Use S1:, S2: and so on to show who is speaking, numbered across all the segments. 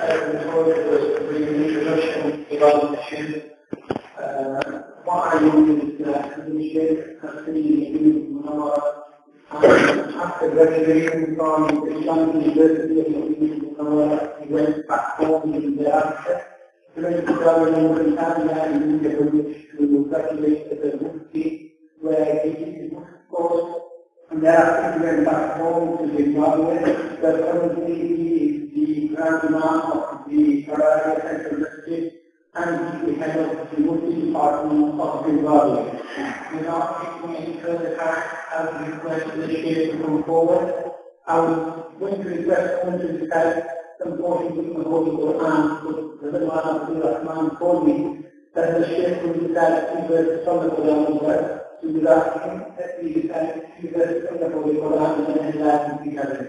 S1: before it was the introduction about the shirk. What I used the shirk as the after graduation from Islamic University of Munawwara, he went back home in the after. He went to travel in Mauritania and India to graduate as a Mufti, where he did his Mufti course. And thereafter he went back home to Zimbabwe, where currently he is the Grand Imam of the Harare Central District and the head of the Mufti Department of Zimbabwe. Without taking any further time, I would request the Sheikh to come forward. I was going to request someone to recite some portions of the Holy Quran, but the Imam Abdul Rahman told me that the Sheikh would recite a few verses from the Quran as well. So we ask him that he recite a few verses from the Holy Quran and then enlighten the others.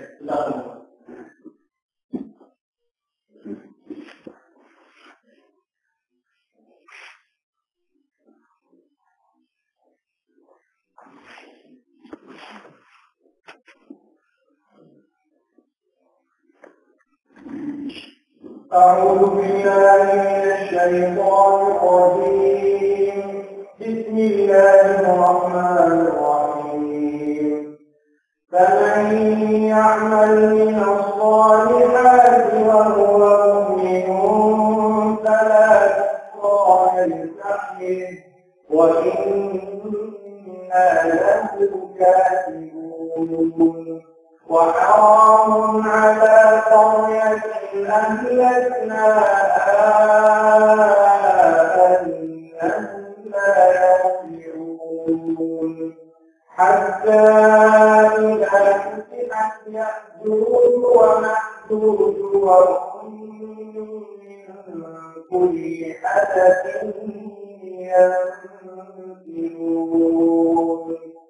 S2: أعوذ بالله من الشيطان الرجيم بسم الله الرحمن الرحيم فمن يعمل من الصالحات وهو مؤمن فلا كفران لسعيه وإنا له كاتبون وحرام على قرية أهلكناها أنهم لا يرجعون حتى إذا فتحت يأجوج ومأجوج وهم من كل حدث ينسلون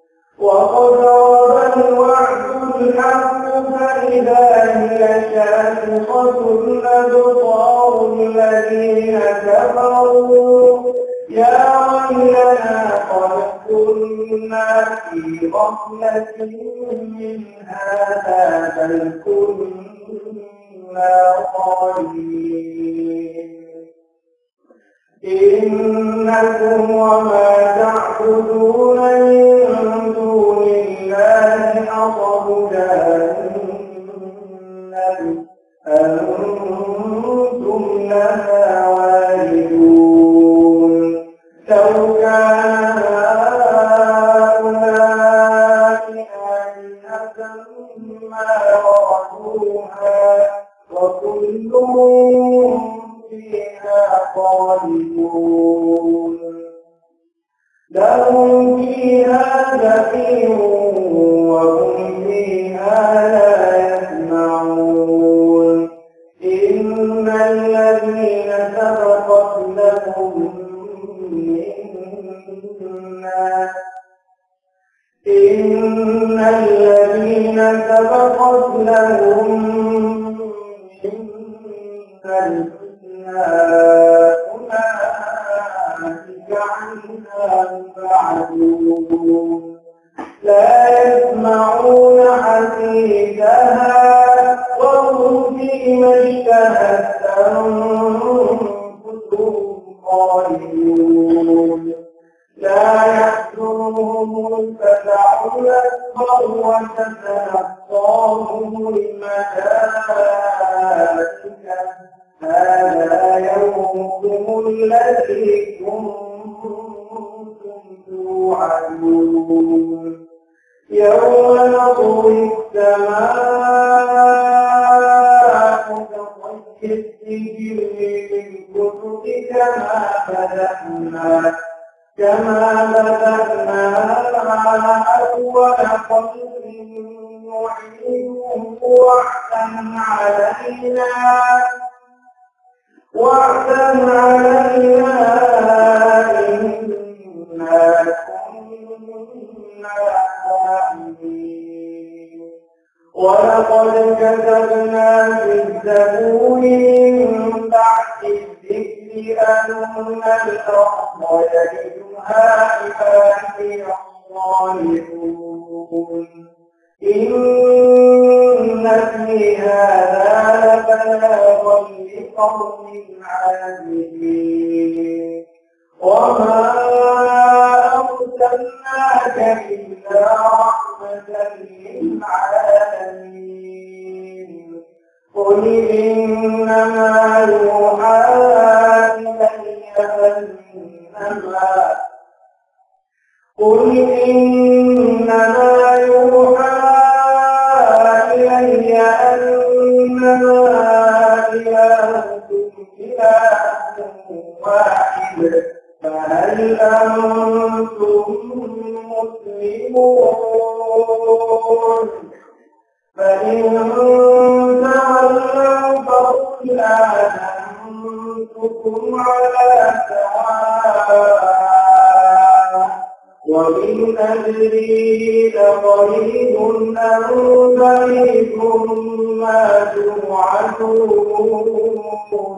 S2: وقد الوعد الحق فإذا هي شاخصة أبصار الذين كفروا يا ويلنا قد كنا في غفلة من هذا بل كنا ظالمين إنكم وما تعبدون من دون الله حصب جهنم أنتم لها واردون لو كان هؤلاء آلهة ما وردوها وكل فيها خالدون لهم فيها زفير وهم فيها لا يسمعون إن الذين سبقت لهم أولئك عنها مبعدون لا يسمعون حسيسها وهم فيما اشتهت أنفسهم خالدون لا يحزنهم الفزع الأكبر وتتلقاهم الملائكة هذا يومكم الذي كنتم توعدون يوم نطوي السماء كطي السجل للكتب كما بدأنا أول خلق نعيده وعدا علينا إنا كنا فاعلين ولقد كتبنا في الزبور من بعد الذكر أن الأرض يرثها عبادي الصالحون إن في هذا لبلاغا لقوم عابدين وما أرسلناك إلا رحمة للعالمين قل إنما يوحى إلي أنما إلهكم إله واحد فهل أنتم مسلمون فإن تولوا فقل آذنتكم على سواء وإن أدري أقريب أم بعيد ما توعدون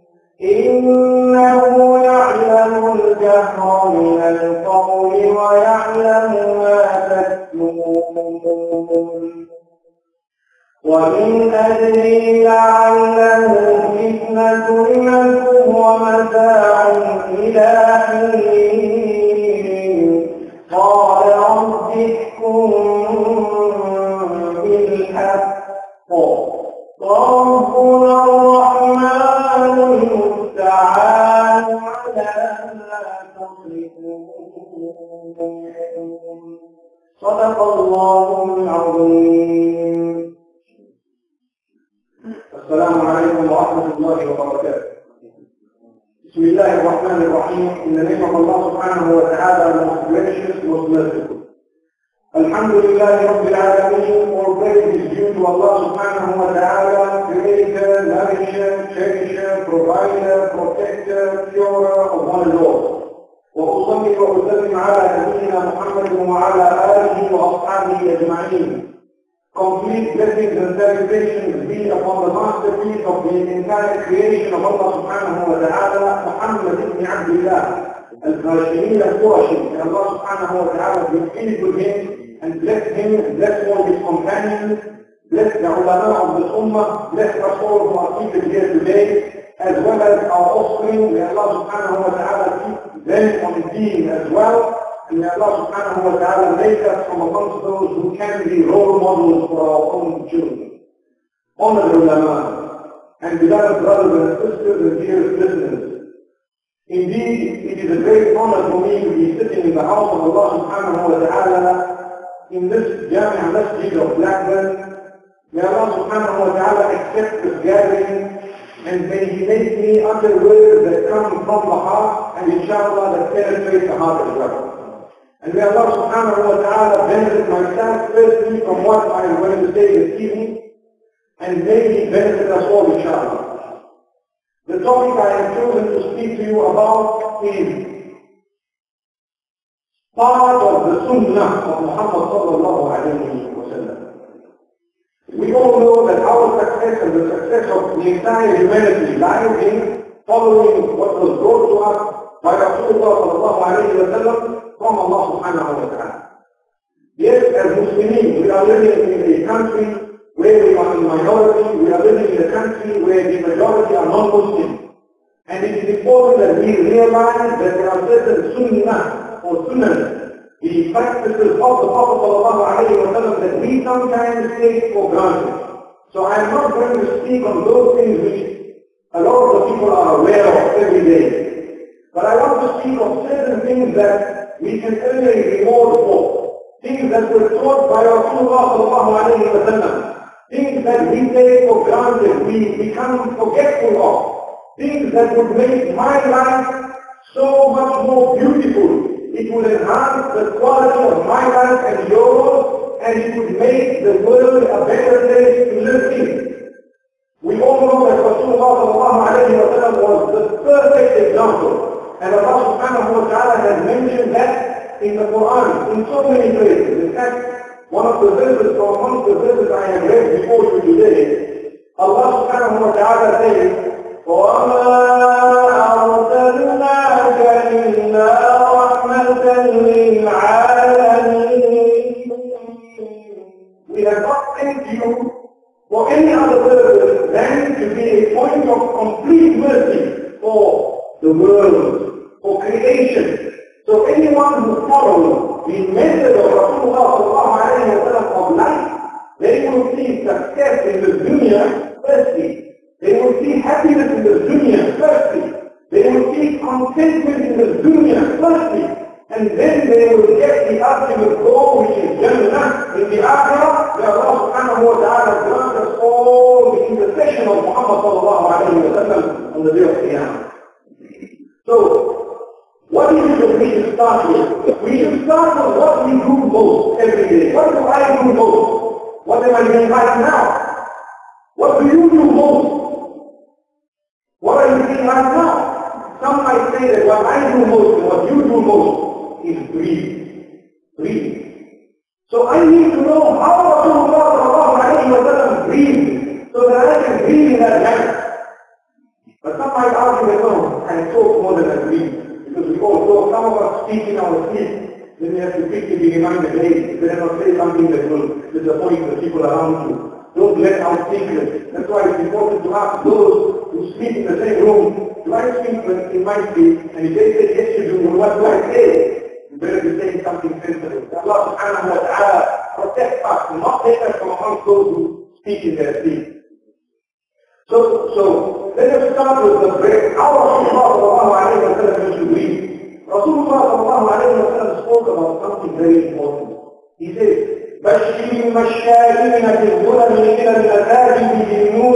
S2: إنه يعلم الجهر من القول ويعلم ما تكتمون وإن أدري لعله فتنة لكم ومتاع إلى حين قال رب احكم بالحق ربنا الرحمن المستعان على ما تصفون صدق الله العظيم.
S1: السلام عليكم ورحمة الله وبركاته. بسم الله الرحمن الرحيم. In the name of Allah subhanahu wa ta'ala, most gracious, most merciful. Alhamdulillah Rabbil Alameen, all praise is due to Allah subhanahu wa ta'ala, creator, nourisher, cherisher, provider, protector, curer of one and all. وأصلي وأسلم على نبينا محمد وعلى آله وأصحابه أجمعين. Complete blessings and salutations be upon the masterpiece of the entire creation of Allah subhanahu wa ta'ala, Muhammad ibn Abdullah, al-Hashimi al-Qurashi. May Allah subhanahu wa ta'ala be pleased with him and bless him, bless all his companions, bless the ulama of the ummah, bless us all who are seated here today, as well as our offspring. May Allah subhanahu wa ta'ala keep them on deen as well. And may Allah subhanahu wa ta'ala make us from amongst those who can be role models for our own children. Honored ulama and beloved brothers and sisters and dearest listeners. Indeed, it is a great honor for me to be sitting in the house of Allah subhanahu wa ta'ala in this Jami'ah Masjid of Blackburn. May Allah subhanahu wa ta'ala accept this gathering and may He make me utter words that come from the heart and inshallah that penetrate the heart as well. And may Allah subhanahu wa ta'ala benefit myself firstly from what I am going to say this evening, and may He benefit us all inshallah. The topic I have chosen to speak to you about is part of the sunnah of Muhammad sallallahu alayhi wa sallam. We all know that our success and the success of the entire humanity lies in following what was brought to us by Rasulullah sallallahu alayhi wa sallam from Allah subhanahu wa ta'ala. Yes, as Muslims, we are living in a country where we are in minority, we are living in a country where the majority are non-Muslims. And it is important that we realize that there are certain sunnah or sunnah, the practices of the Prophet sallallahu alayhi wa sallam that we sometimes take for granted. So I am not going to speak on those things which a lot of the people are aware of every day. But I want to speak of certain things that we can earn a reward for. Things that were taught by Rasulullah sallallahu alayhi wa sallam. Things that we take for granted, we become forgetful of. Things that would make my life so much more beautiful. It would enhance the quality of my life and yours, and it would make the world a better place to live in. We all know that Rasulullah sallallahu alayhi wa sallam was the perfect example. And Allah subhanahu wa ta'ala has mentioned that in the Quran in so many places. In fact, one of the verses from amongst the verses I have read before you today, Allah subhanahu wa ta'ala says, وَمَا أَرْسَلْنَاكَ إِلَّا رَحْمَةً لِلْعَالَمِينَ. We to be a point of complete mercy for the world, for creation. So anyone who follows the method of Rasulullah of life, they will see success in the dunya firstly. They will see happiness in the dunya firstly. They will see contentment in the dunya firstly. And then they will get the ultimate goal, which is Jannah. In the Akhirah, where Allah subhanahu wa ta'ala grants us all the intercession of Muhammad sallallahu alayhi wa sallam on the day of Qiyamah. So, what is it that we should start with? We should start with what we do most every day. What do I do most? What am I doing right now? What do you do most? What are you doing right now? Some might say that what I do most and what you do most is breathe. Breathe. So I need to know how Rasulullah breathed so that I can breathe in that manner. But some might argue that no, I talk more than I breathe. Because we all talk, some of us speak in our sleep. Then we have to quickly be reminded, hey, you better not say something that will disappoint the people around you. Don't let out secrets. That's why it's important to ask those who sleep in the same room, do I speak in my sleep? And if they say yes you do, well, what do I say? You better be saying something sensitive. Allah subhanahu wa ta'ala protect us, not take us from amongst those who speak in their sleep. So let us start with the prayer. How Rasulullah sallallahu alayhi wa sallam used to breathe. Rasulullah sallallahu alayhi wa sallam spoke about something very important. He says, بشر المشائين في الظلم إلى المساجد بنور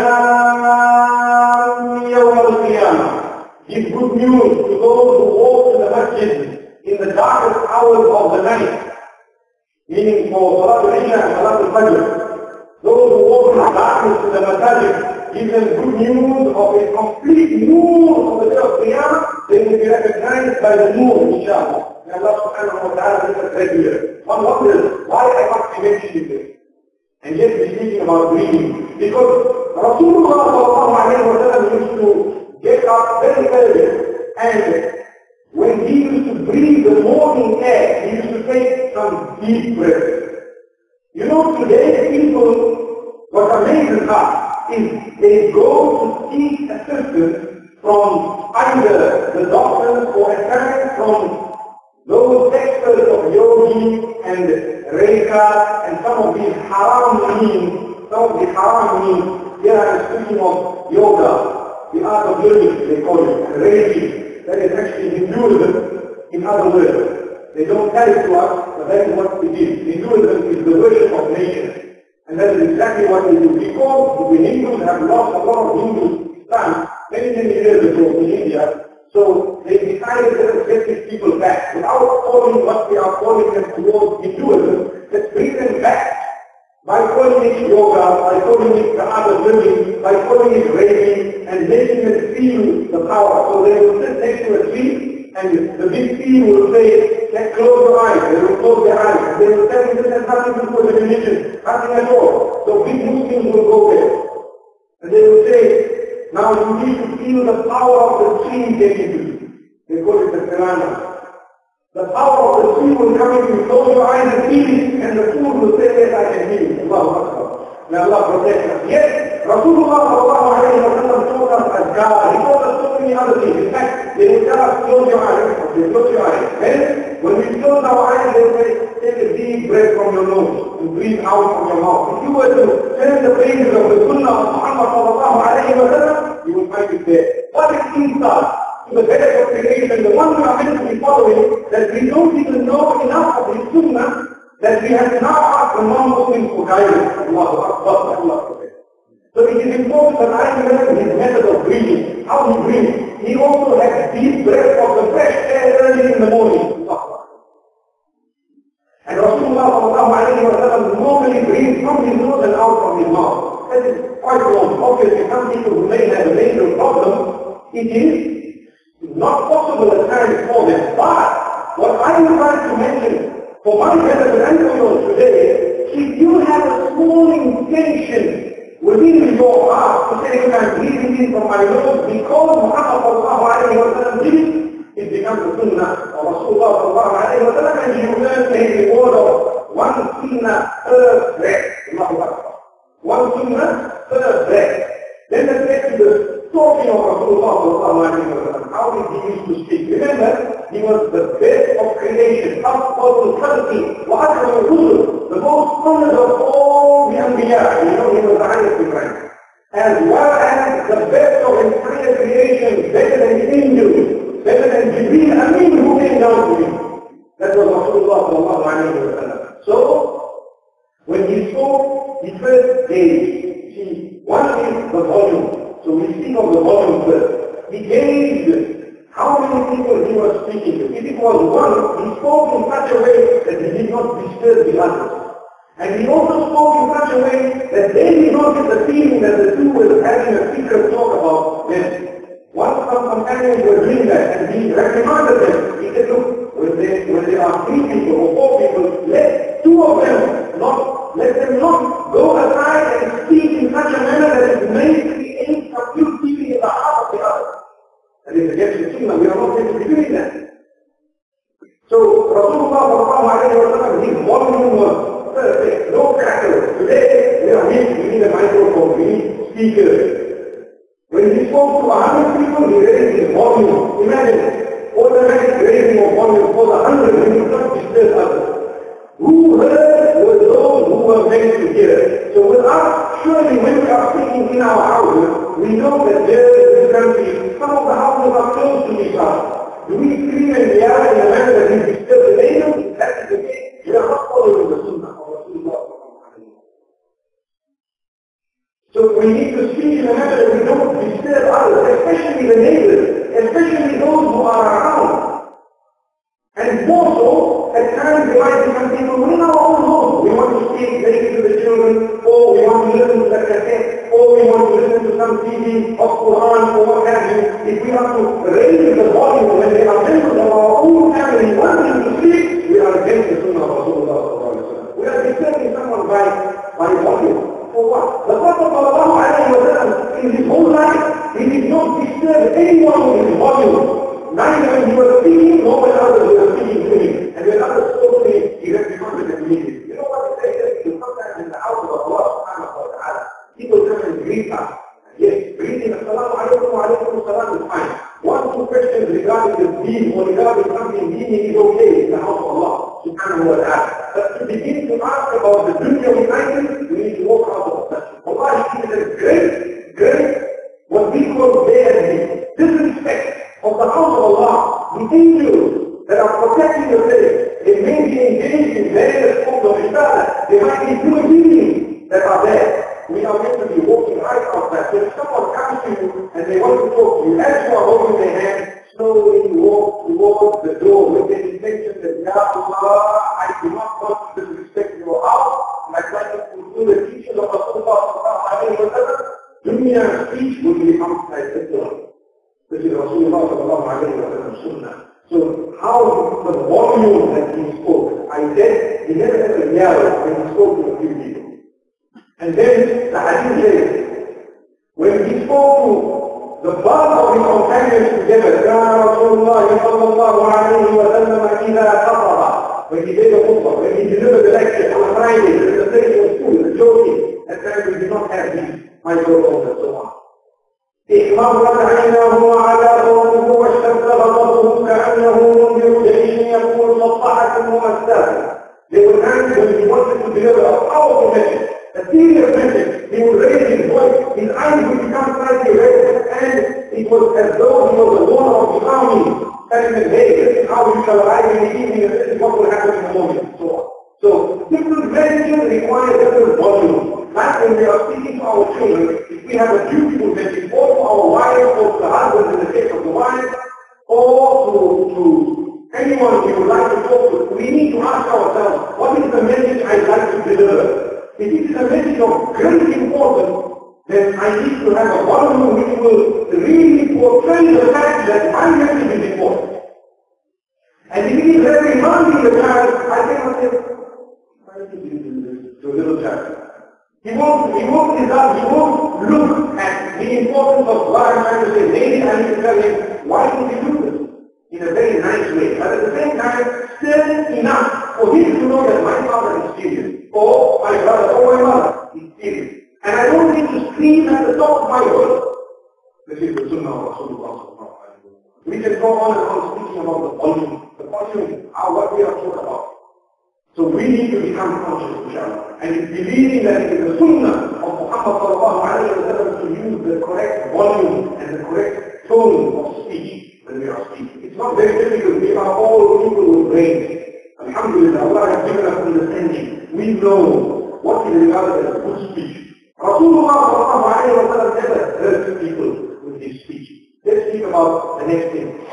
S1: السلام يوم القيامة. Give good news to those who walk to the masjid in the darkest hours of the night, meaning for Salat al-Isha and Salat al-Fajr. Those who walk in the darkness to the masjid, give them good news of a complete nur of the day of Qiyamah. They will be recognized by the nur, inshallah. May Allah subhanahu wa ta'ala make us regular. One wonders why I must be mentioning this. And yet we're speaking about breathing. Because Rasulullah sallallahu alayhi wa sallam used to get up very early, and when he used to breathe the morning air, he used to take some deep breaths. You know, today people, what amazes us is they go to seek assistance from either the doctors or at times from those experts of yogi and Reika and some of these haram means, here I'm speaking of yoga, the art of living, they call it, and Reiki, that is actually Hinduism in other words. They don't tell it to us, but that is what it is. Hinduism is the worship of nature. And that is exactly what they do. Because the Hindus have lost a lot of Hindu Islam many years ago in India, so they decided to get these people back. Without calling what we are calling them towards Hinduism, let's bring them back. By calling it yoga, by calling it the art of living, by calling it Reiki, and making them feel the power. So they will sit next to a tree, and the big tree will say, let's close your eyes. They will close their eyes. And they will tell me this has nothing to do with religion, nothing at all. So big Muslims will go there. And they will say, now you need to feel the power of the tree taking you. They call it the Pranayama. The power of the tree will come in, you close your eyes and feel it, and the food will say, yes, I can feel it. Allahu Akbar. May Allah protect us. Yes, Rasulullah sallallahu alayhi wa sallam taught us azkar. He taught us so many other things. In fact, they will tell us, close your eyes. Okay, close your eyes. Then, when we close our eyes, they will say, take a deep breath from your nose and breathe out from your mouth. If you were to send the praises of the Sunnah of Muhammad sallallahu alayhi wa sallam, you will find it there. What is inside? To the better congregation, the one we are meant to be following, that we don't even know enough of the Sunnah, that we have now asked the non-Muslims for guidance. So it is important that I learn his method of breathing, how he breathes. He also has deep breath of the fresh air early in the morning. And Rasulullah normally breathes from his nose and out from his mouth. That is quite wrong. Obviously, some people who may have a major problem, it is not possible at times for them. But what I would like to mention for my benefit and for yours today, if you have a small intention within your heart to say, I'm breathing in from my nose because Muhammad sallallahu alayhi wa sallam did it becomes the sunnah of Rasulullah sallallahu alayhi wa sallam, and you learn the reward of one sunnah per breath. One sunnah per breath.
S2: Then let's get to the talking of Rasulullah. How did he used to speak? Remember, he was the best of creation, أفضل الخلق وأكرم الرسل, the most honored of all the Anbiya. You know, he was the highest in rank. As well as the best of entire creation, better than the angels, better than Jibreel Amin who came down to him. That was Rasulullah. So, when he spoke, he first gave. See, one is the volume. So we speak of the volume first. He gave how many people he was speaking to. If it was one, he spoke in such a way that he did not disturb the others. And he also spoke in such a way that they did not get the feeling that the two were having a secret talk about them. Once some companions were doing that, and he reprimanded them. He said, look, when there are 3 people or 4 people, let 2 of them let them not go aside and speak in such a manner that it may create confusion in the heart of the other. And it's against the sunnah, we are not going to be doing that. So Rasulullah, his volume was perfect, no crackers. Today, we need a microphone, we need speakers. When he spoke to 100 people, he raised his volume. Imagine, automatic raising of volume for the 100, when you not disturb others. Who heard were those who were meant to hear. So with us, surely when we are speaking in our houses, we know that there in this country, some of the houses are close to each other. Do we scream and yell in a manner that we disturb the neighbors? That is the case. We are not following the sunnah of Rasulullah. So we need to speak in a manner that we don't disturb others, especially the neighbors, especially those who are around. And more so, at times we might be some people in our own home. We want to speak maybe to the children, or we want to listen to the cassette, or we want to listen to some CD of Quran or what have you. If we have to raise the volume when they are members of our own family wanting to speak, we are against the sunnah of Rasulullah. We are disturbing someone by volume. For what? The Prophet in his whole life, he did not disturb anyone with his volume. Neither when he was speaking, nor when others were speaking to him. And when others spoke to him, he reprimanded them immediately. You know what they say? Sometimes in the house of Allah subhanahu wa ta'ala, people come and greet us. Yes, greeting, assalamu alaikum wa alaikum assalam is fine. 1, 2 questions regarding the deen or regarding something deen is okay in the house of Allah subhanahu wa ta'ala. But to begin to ask about the dunya of items, we need to walk out of the question. Allah is a great, what we call disrespect of the house of Allah, the angels that are protecting the place, they may be engaged in various forms of ibadah. There might be human beings that are there. We are meant to be walking right outside. So if someone comes to you and they want to talk to you, as you are holding their hand, slowly walk towards the door with the intention that, Ya Allah, I do not want to disrespect your house. My plan is to do the teaching of Rasulullah. Dunya speech will be outside the door. This is Rasulullah sallallahu alayhi wa sallam sunnah. So how the volume that he spoke, I said, he never had a yell when he spoke to a few people. And then the hadith says, when he spoke to the bulk of his companions together, كان رسول الله صلى الله عليه وسلم إذا خطب, when he did the khutbah, when he delivered the lecture on a Friday, in the place of school, the joking, at times we did not have these microphones and so on. احمرت عيناه على قومه واشتد غضبه كأنه منذر جيش يقول صفحة ممساة. There were times when he wanted to deliver a powerful message, a serious message. He would raise his voice, his eyes would become slightly red, and it was as though he was the owner of the army, telling them, hey, this is how you shall arrive in the evening, and this is what will happen in the morning, and so on. So different messages require different volume. Like when we are speaking to our children, if we have a beautiful message, or to our wives, or to the husband in the case of the wife, or to anyone we would like to talk to, we need to ask ourselves, what is the message I'd like to deliver? If it is a message of great importance, then I need to have a volume which will really portray the fact that my message is important. And if it is very demanding the child, I cannot say, why did you do this to a little child? He won't look at the importance of what I'm trying to say. Maybe I need to tell him, why did you do this? In a very nice way. But at the same time, still enough for him to know that my father is serious. Or my brother or my mother is serious. And I don't need to scream at the top of my voice. This is the Sunnah of Rasulullah. We can go on and on speaking about the volume, what we are talking about. So we need to become conscious, inshallah, and believing that it is the Sunnah of Muhammad sallallahu alayhi wa sallam to use the correct volume and the correct tone of speech when we are speaking. It's not very difficult. We are all people with brains. Alhamdulillah, Allah has given us understanding. We know what is regarded as good speech. Rasulullah sallallahu alayhi wa sallam never hurt people with his speech. Let's think about the next thing.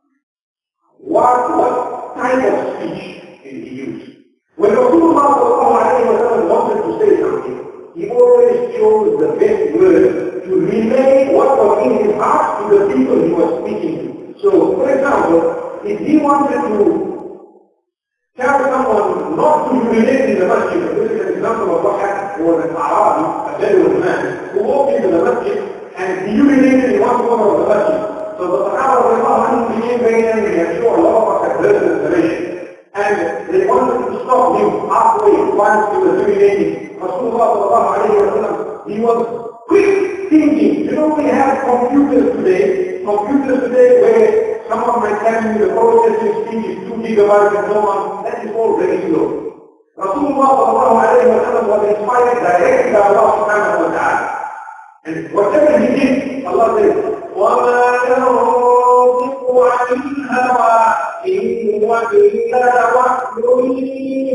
S2: What type of speech did he use? When Rasulullah sallallahu alayhi wa sallam wanted to say something, he always chose the best words to relay what was in his heart to the people he was speaking to. So, for example, if he wanted to tell someone not to urinate in the masjid, this is an example of what happened for an Arabi, a genuine man, who walked into the masjid and he urinated in one corner of the masjid. So the Sahaba became very angry. I'm sure a lot of us have heard this narration. And they wanted to stop him halfway while he was urinating. Rasulullah, he was quick thinking. You know, we have computers today where someone might tell you the processing speed is 2 gigabytes and so on. That is all very slow. Rasulullah was inspired directly by Allah subhanahu wa ta'ala. And whatever he did, Allah says, وَمَا يَنطِقُ عَنِ الْهَوَىٰ إِنْ هُوَ إِلَّا وَحْيٌ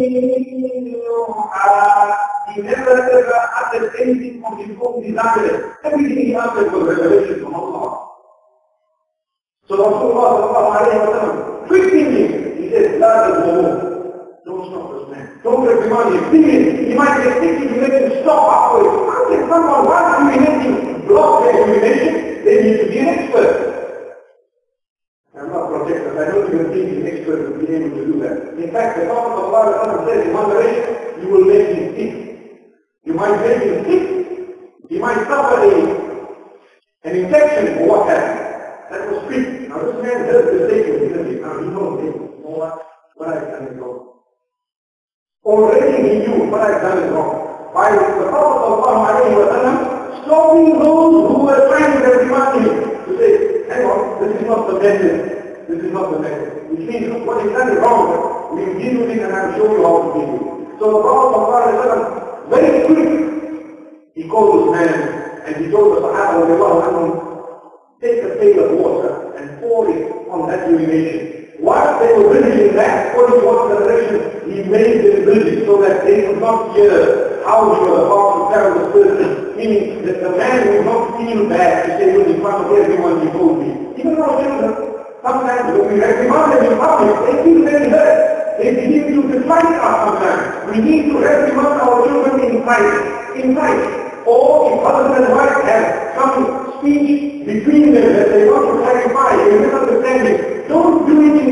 S2: يُوحَىٰ. He never ever uttered anything from his own desire. Everything he uttered was revelation from Allah. So Rasulullah, quick thinking, he said, لَا تَظْلِمُوا. Don't stop this man. Don't reprimand him. Thinking, he might get thinking to make him stop halfway. How can someone want to urinating block their urination? They need to be an expert. I'm not protected. I don't even think an expert will be able to do that. In fact, the Prophet of Allah said in one narration, you will make him sick. You might make him sick. He might suffer an infection or what have you. That was quick. Now this man heard the statement, didn't he? Now he knows it. You know what I've done is wrong. Already he knew what I've done is wrong. By the Prophet ﷺ stopping those who were trying to reprimand him to say, hang on, this is not the method. This is not the method. Which means, look, what he's done is wrong. We will deal with it and I'll show you how to deal with it. So the Prophet ﷺ, very quick, he called this man and he told the Sahaba, take a pail of water and pour it on that urination. While they were busy in that, according to one direction, he made them busy so that they could not hear how he was about to tell the person. Meaning that the man would not feel bad to say, look, in front of everyone he told me. Even our children, sometimes when we reprimand them in public, they feel very hurt. They begin to fight us sometimes. We need to reprimand our children in private. Or if husband and wife have some speech between them that they want to clarify, a misunderstanding, don't do it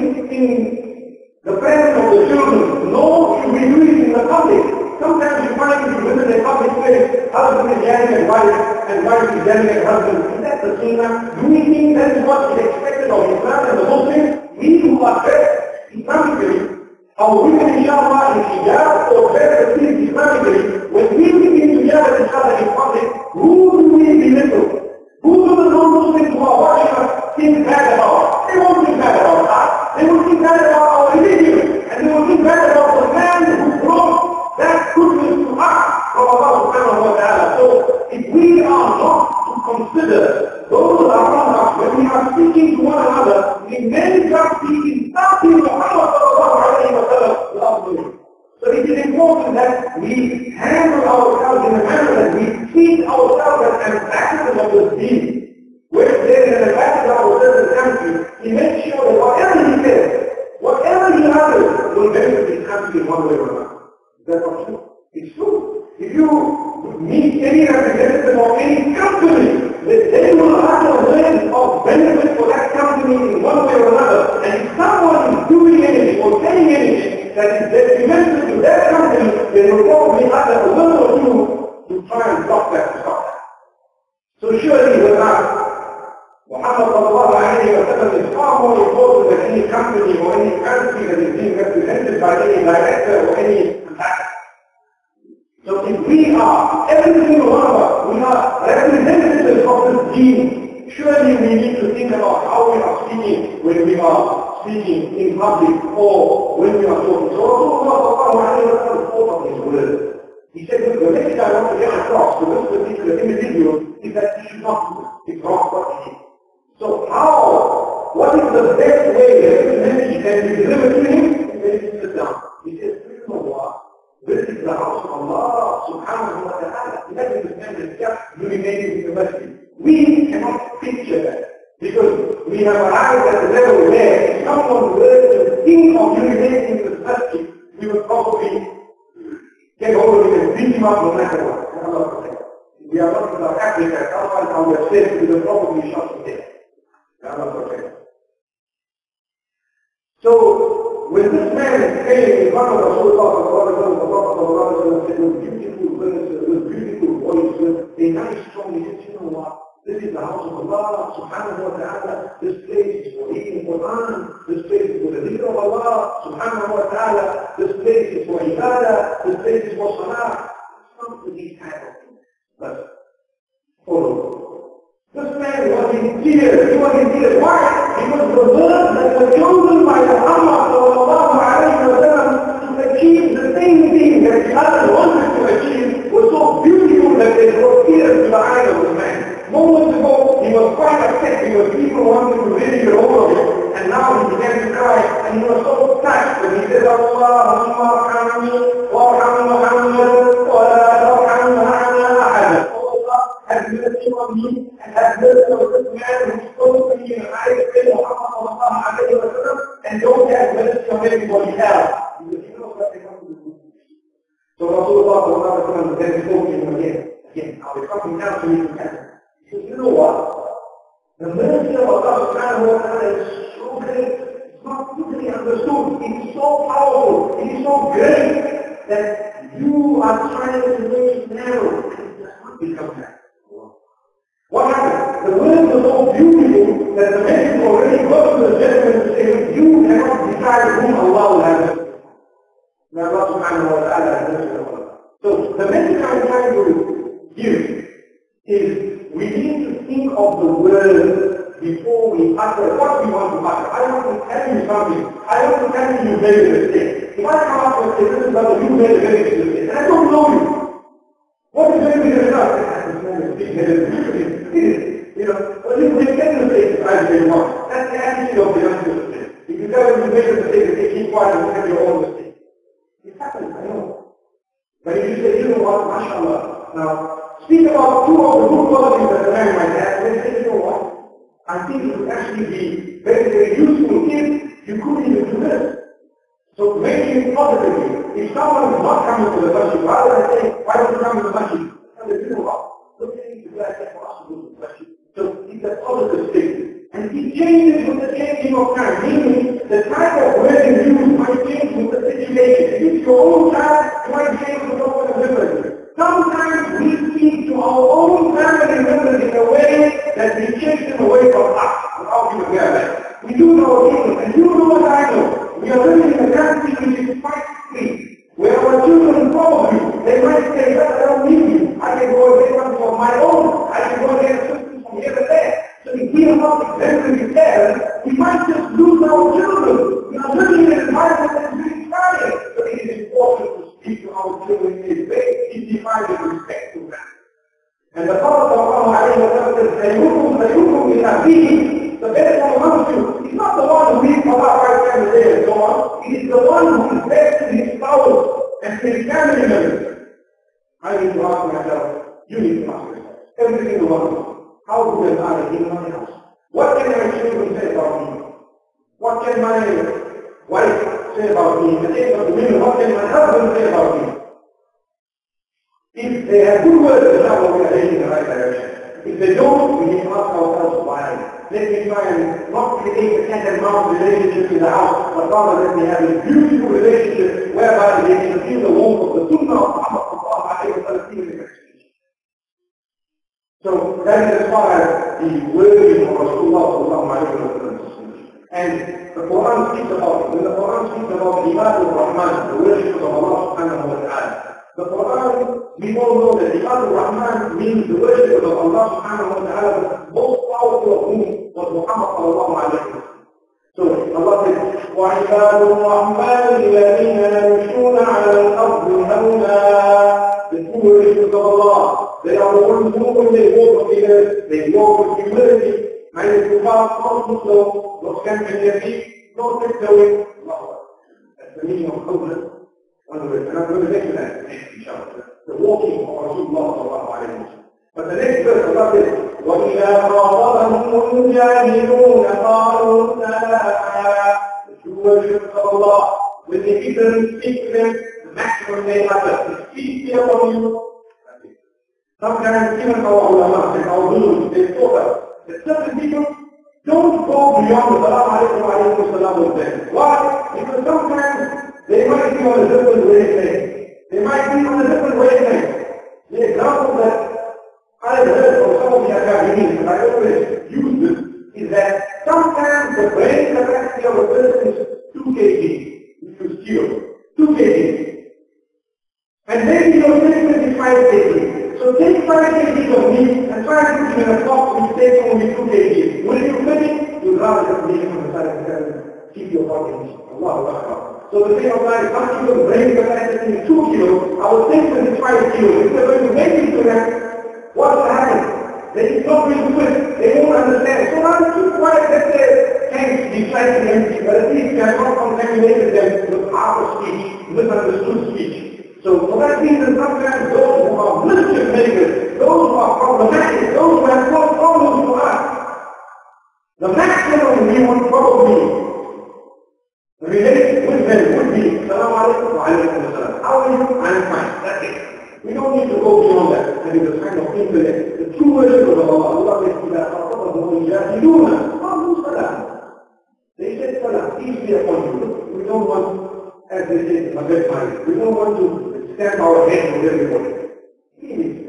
S2: in the presence of the children. No, you do it in the public. Sometimes you find if you visit a public place, husband is yelling at wife, and wife is yelling at husband. Is that the sunnah? Do we think that is what is expected of Islam and the Muslims? We who are dressed Islamically, our women inshallah in hijab or dressed Islamically, when we begin to yell at each other in public, who do we belittle? Who do the non-Muslims who are watching us think bad about? They won't think bad about us. They will think bad about our religion. And they will think bad about the man who brought that goodness to us from Allah subhanahu wa ta'ala. So if we are not to consider those around us when we are speaking to one another, we may just be insulting Muhammad sallallahu alayhi wa sallam. So it is important that we handle ourselves in a manner that we treat ourselves as ambassadors of the deen. When there is an ambassador of a certain country, he makes sure that whatever he says, whatever he utters, will benefit his country in one way or another. Is that not true? It's true. If you meet any representative of any company, they will utter words of benefit for that company in one way or another. And if someone is doing anything or saying anything that is detrimental to their company, they will probably utter a word or two to try and stop that. So surely with us, Muhammad sallallahu alayhi wa sallam is far more important than any company or any country that is being represented by any director or any ambassador. So So if we are, every single one of us, we are representatives of this deen, surely we need to think about how we are speaking when we are speaking in public or when we are talking. So Rasulullah thought of his words. He said, look, the message I want to get across to this particular individual is that he should not do it. It's wrong what he did. So how, what is the best way that this message can be delivered to him? He says, down. He says, this is the house of Allah subhanahu wa ta'ala. Imagine this man is just urinating in the masjid. We cannot picture that. Because we have arrived at the level where if someone were to think of urinating in the masjid, we would probably get hold of him and beat him up no matter what. Allah protect. We are not in South Africa, otherwise our state we will probably shot him dead. Allah protect. So, when this man came in front of Rasulullah, the Prophet said, with beautiful verses, with beautiful voice, with a nice song, he said, you know what? This is the house of Allah, subhanahu wa ta'ala. This place is for reading Quran. This place is for the dhikr of Allah, subhanahu wa ta'ala. This place is for ibadah. This place is for salah. Some of these type of things. But, follow. This man was in tears. He was in tears. Why? Because the words that were chosen by Muhammad sallallahu alayhi wa sallam to achieve the same thing that the others wanted to achieve was so beautiful that they brought tears to the eyes of the man. Moments ago, he was quite upset because people wanted to really get hold of him. And now he began to cry, and he was so touched when he said, Allahumma arhamni wa arham Muhammad wa la tarham ma'ana ahada. Oh Allah, have mercy on me and have mercy on this man who spoke to me in the eyes of Muhammad sallallahu alayhi wa sallam, and don't have mercy on anybody else. Because you know what they want to do. So Rasulullah sallallahu alayhi wa sallam then spoke to him again. Now we're coming down to his repentance. You know what? The mercy of Allah subhanahu wa ta'ala is so great. It's not easily understood. It is so powerful. It is so great that you are trying to make it narrow and it does not become narrow. What happened? The words are so beautiful that the message already goes to the gentleman to say, you cannot decide whom Allah will have mercy. May Allah subhanahu wa ta'ala have mercy on Allah. So the message I'm trying to give is we need to think of the word before we utter what we want to utter. I want to tell you something. I want to tell you made a mistake. If I come up and say, listen, brother, you made a very big mistake, and I don't know you. What is very big enough? This man is big-headed. You know, well, you make 10 mistakes, I say one. That's the attitude of the young mistake. If you tell them you made a mistake, they keep quiet and have your own mistake. It happens, I know. But if you say, you know what, mashallah, now, speak about two of the good qualities that a man might have, and then say, you know what? I think it would actually be very, very useful if you could even do this. So make it positively. If someone is not coming to the masjid, rather than saying, why don't you come to the masjid? And they say, you know what? Look at it, you guys have for us to go to the masjid. So it's a positive statement. And it changes with the changing of time, meaning the type of word you use might change with the situation. If it's your own child, it might change with someone differently. Sometimes we speak to our own family members in a way that we chase them away from us without even realizing. We do know things, and you know what I know. We are living in a country which is quite free, where our children follow you. They might say, well, I don't need you. I can go and get one for my own. I can go and get assistance from here and there. So if we are not exemplary parents, we might just lose our children. We are living in an environment that is really trying. So it is important to speak to our children in a very dignified respect to them. And the Prophet says, Sayyukum is Abihi, the best one amongst you. He's not the one who reads Allah 5 times a day and so on. He is the one who is best to his spouse and to his family members. I need to ask myself, you need to ask yourself, every single one of us, how good am I in my house? What can my children say about me? What can my wife say about me? In the case of the women, what can my husband say about me? If they have good words, inshallah, we are heading in the right direction. If they don't, we need to ask ourselves why. Let me try and not create a cat and mouse relationship in the house, but rather let me have a beautiful relationship whereby they can feel the warmth of the sunnah of Muhammad in the So that is as far as the wording of Rasulullah. And the Quran speaks about it. When the Quran speaks about Ibad al-Rahman, the worship of Allah subhanahu wa ta'ala, The Quran, we all know that Ibadur Rahman means the worship of Allah subhanahu wa ta'ala, the most powerful of whom was Muhammad sallallahu alayhi wa sallam. So Allah says, وَعِبَادُ الرَّحْمَنِ الَّذِينَ يَمْشُونَ عَلَى الْأَرْضِ هَوْنًا. The true worshippers of Allah, they are the ones who when they walk on the earth, they walk with humility, neither too fast nor too slow, nor stamping their feet, nor tiptoeing. That's the meaning of Qawlan. One word, and I'm going to mention that, inshallah. The walking of Rasulullah sallallahu alayhi wa sallam. But the next verse, Allah says, وَإِذَا خَاطَبَهُمُ الْجَاهِلُونَ قَالُوا سَلَامًا. The true worshippers of Allah, when the people speak to them, the maximum they utter is peace be upon you. Sometimes even our ulama and our gurus, they taught us that certain people don't go beyond the salam alaykum wa alaykum salam with them. Why? Because sometimes they might be on a different wavelength. They might be on a different wavelength. The example that I have heard from some of the academics, and I always use this, is that sometimes the brain capacity of a person is 2 kg, which is zero. 2 kg. And maybe your statement is 5 kg. So take 5 kg of meat and try to put it in a box which takes only 2 kg. Will you fit it? You'd rather just leave it on the side of the table. Keep your body. Allahu Akbar. So the thing of life, some people's brain capacity is 2 kilos, our statement is 5 kilos. If they're going to make it to that, what's happening? They don't really do it. They won't understand. So now they keep quiet, let their tanks be slightly empty, but at least they have not contaminated them with half a speech, misunderstood speech. So for that reason, sometimes those who are mischief makers, those who are problematic, those who have caused problems to us, the maximum we would probably relate with them would be, Salaam alaikum wa alaikum assalam. How are you? I'm fine. That's it. We don't need to go beyond that. And it's a kind of intellect. The true worship of Allah, Allah says, إِذَا خَاطَبَهُمُ الْجَاهِلُونَ قَالُوا سَلَامًا. They said salam, peace be upon you. We don't want, as they say, a bad mind. We don't want to stamp our head with everybody. Please,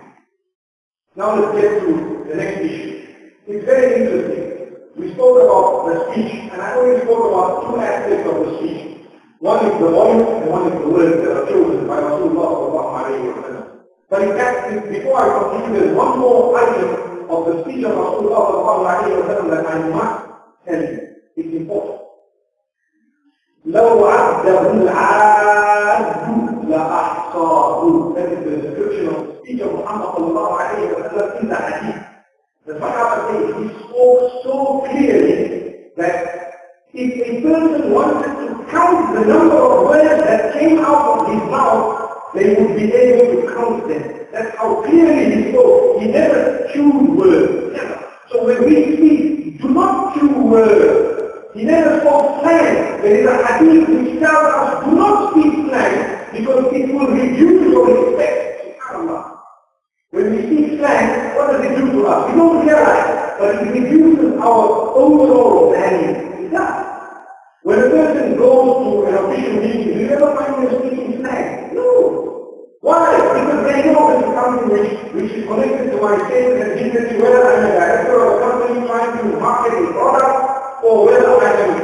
S2: now let's get to the next issue. It's very interesting. We spoke about the speech, and I only spoke about 2 aspects of the speech. One is the voice, and one is the words that are chosen by Rasulullah sallallahu alayhi wa sallam. But in fact, before I continue, there's one more item of the speech of Rasulullah sallallahu alayhi wa sallam that I must tell you. It's important. لو عده العاد لأحصاه. That is the description of the speech of Muhammad sallallahu alayhi wa sallam in the hadith. The Sahaba say he spoke so clearly that if a person wanted to count the number of words that came out of his mouth, they would be able to count them. That's how clearly he spoke. He never chewed words. Never. So when we speak, do not chew words. He never spoke slang. There is a hadith which tells us, do not speak slang because it will reduce your respect. SubhanAllah. When we speak slang, what does it do to us? We don't realize, but it reduces our overall value. It does. When a person goes to an official meeting, do you ever find them speaking slang? No. Why? Because they know this is something which is connected to my sales and dignity, whether I'm a director of a company trying to market a product, or whether I'm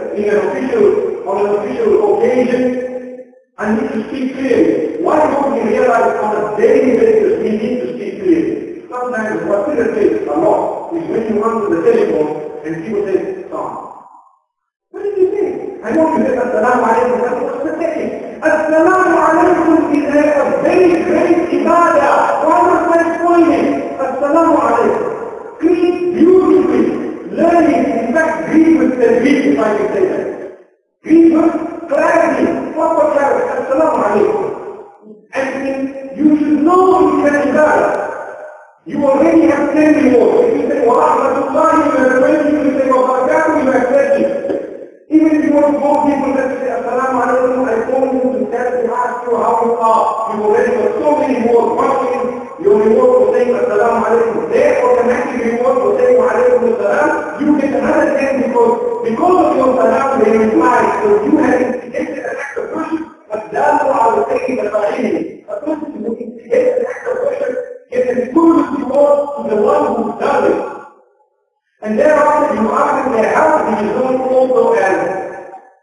S2: on an official occasion. I need to speak clearly. Why don't we realize on a daily basis we need to speak clearly? Sometimes what irritates a lot is when you run to the telephone and people say, "Stop." What did you say? I know you said As-salamu alaykum, but what's the saying? As-salamu alaykum is a very great ibadah. Why must I explain it? As-salamu alaykum. Greet beautifully. Learning, in fact, greet with tajweed, if I can say that. Greet with clarity, proper clarity. As-salamu alaykum. And you should know you can ibadah. You already have 10 rewards. If you say, wa rahmatullahi, you have 20, you say, wa barakatuh, you have 30. Even if you want to call people that say, As-salamu alaykum, I told you to tell you, ask you how you are. You already got so many rewards. Watching your reward for saying, As-salamu alaykum. Their automatic reward for saying, wa alaykum as-salam, you get another 10 because of your salam, they reply. So you have instigated an act of worship, but that's what I was saying the Qur'an. A person who instigates an act of worship gets an equivalent reward to the one who does it. And thereafter you ask them their help, which is known also as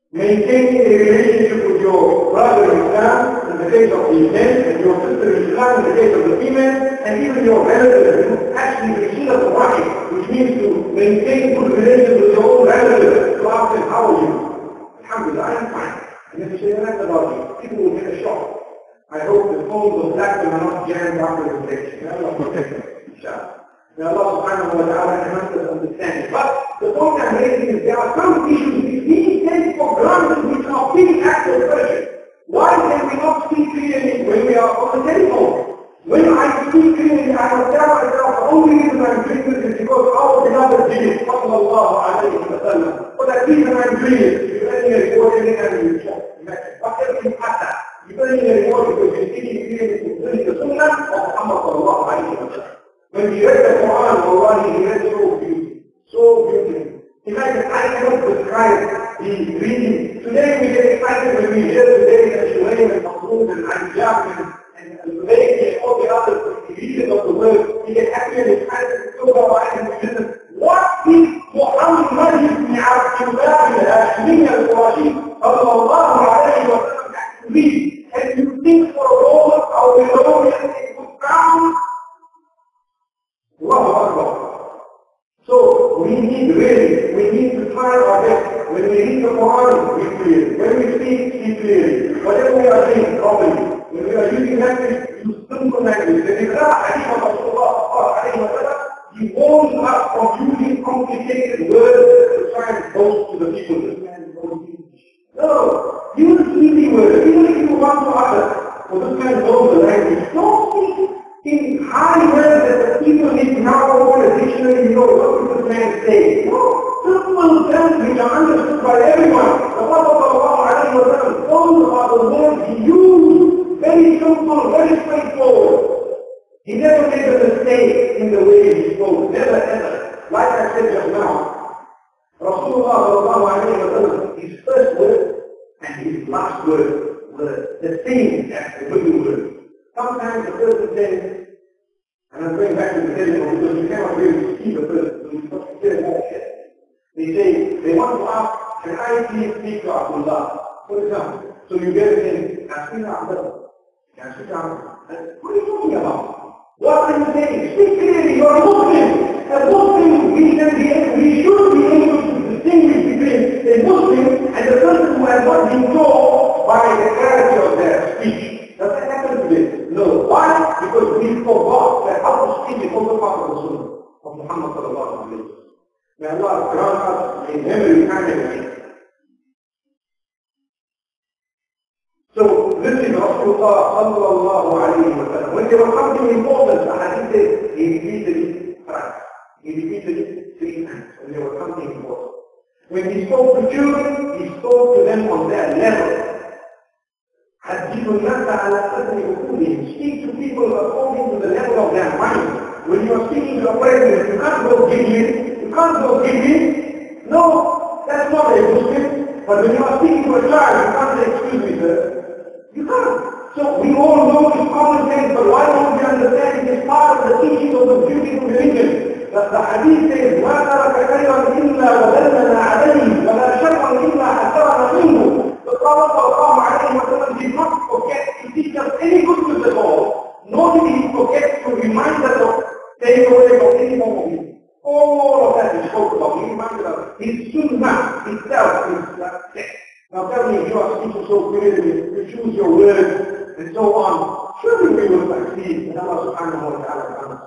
S2: Maintaining a relationship with your brother in Islam in the case of the men, and your sister in Islam in the case of the female, and even your relatives. Actually, the Sunnah of Rahim, which means to maintain good relations with your own relatives. To ask them, how are you? Alhamdulillah, I am fine. And if you say, that's about you, people will get a shock. I hope the phones of black men are not jammed after the lecture. May Allah protect us, inshallah. May Allah subhanahu wa ta'ala grant us understanding. But the point I'm making is there are some issues which we take for granted which are big acts of worship. Why can we not speak clearly when we are on the telephone? When I speak clearly, I will tell myself the only reason I'm doing this is because our beloved Jesus, sallallahu alayhi wa sallam. For that reason I'm doing it. You're getting a reward in it and you check. Whatever you matter. You're getting a reward because you're speaking clearly to the sunnah of Muhammad sallallahu alayhi wa sallam. When he read the Quran, wallahi, he read so beautiful. So beautiful. In fact, I cannot describe the reading. Today we get excited when we hear today that Shuaym and Mahmoud and Anjab and Zubayk and all the other readers of the world, we get happy and excited to go out and listen. What is Muhammad ibn Abdullah al-Hashimi al-Qurashi sallallahu alayhi wa sallam to read? And you think for a moment how melodious it would sound? Allahu Akbar. So we need to try our best. When we read the Quran, we clear. When we speak clearly. Whatever we are doing properly. When we are using language, use simple language. The hadith of Rasulullah, he warns us from using complicated words to try and boast to the people. This man is knows English. No, use easy words. Even if you want to utter, for this man knows the language. Don't speak in high words that the people need now open a dictionary, what does this man say? No, simple terms which are understood by everyone. The Prophet ﷺ, those are the words he used, very simple, very straightforward. He never made a mistake in the way he spoke, never ever. Like I said just now, Rasulullah ﷺ, his first word and his last word were the same as the middle word. Sometimes the person says, and I'm going back to the telephone because you cannot really see the person, so you must hear more shit. They say, they want to ask, can I please speak to Abdullah? For example, so you get it in, Asina Abdullah. What are you talking about? What are you saying? Speak clearly, you're a Muslim. A Muslim, we should be able to distinguish between a Muslim and a person who has not been taught by the clarity of their speech. Does that happen today? No. Why? Because we forgot that how to speak is also part of the Sunnah of Muhammad sallallahu alayhi wa sallam. May Allah grant us a memory and so this is Rasulullah sallallahu alayhi wa sallam. When there was something important, the hadith says, he repeated it thrice. He repeated it 3 times when there was something important. When he spoke to children, he spoke to them on their level. حدث الناس على قدر عقولهم. Speak to people according to the level of their mind. When you are speaking to a president, you can't go giggling. You can't go giggling. No, that's not a Muslim. But when you are speaking to a child, you can't say, excuse me, sir. You can't. So we all know it's common sense, but why don't we understand it is part of the teaching of the beautiful religion? That the hadith says, ما ترك خيرا إلا ودلنا عليه ولا شرا إلا حذرنا منه. The Prophet ﷺ did not forget to teach us any goodness at all, nor did he forget to remind us of staying away from any form of evil. All of that is spoken about. He reminded us. His sunnah itself is text. Now tell me, if you are speaking so clearly, you choose your words and so on, surely we will succeed in Allah subhanahu wa ta'ala.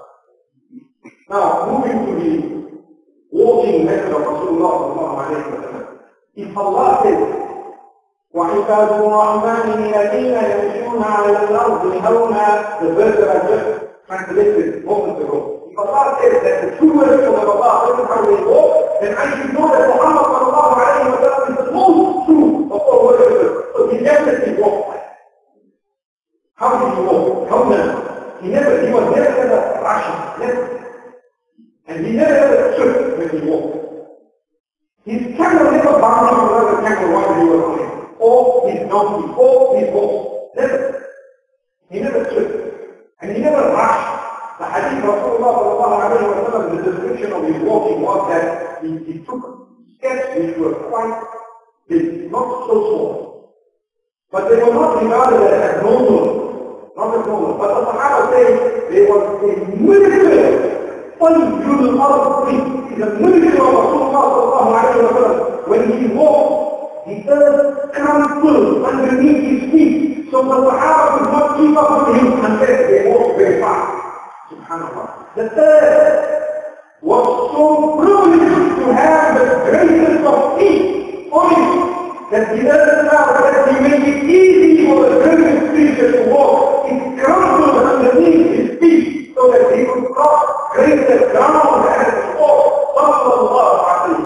S2: Now, moving to the walking method of Rasulullah sallallahu alayhi wa sallam. If Allah says, وعباد الرحمن الذين يمشون على الأرض هونا, the verse that I just translated moments ago. If Allah says that the true worship of Allah is how they walk, then I should know that Muhammad sallallahu alayhi wa sallam is the most true of all worshippers. So he definitely walked like that. How did he walk? Howna. He was never ever rushing. Never. And he never ever tripped when he walked. His camel never bounced on another camel while he was on it. Or his donkey, or his horse. Never. He never tripped. And he never rushed. The hadith of Rasulullah sallallahu alayhi wa sallam, the description of his walking was that he took steps which were quite Big, not so small. But they were not regarded as abnormal, not abnormal. But the Sahaba say they were a miracle. طيب الأرض is a miracle of Rasulullah sallallahu alayhi wa sallam. When he walked, the earth crumbled underneath his feet. So the Sahaba could not keep up with him unless they walked very fast. Subhanallah. The earth was so privileged to have the greatest of feet on it that the earth now that he made it easy for the greatest creature to walk. It crumbled underneath his feet so that he could cross greater ground and walk. Sallallahu alayhi.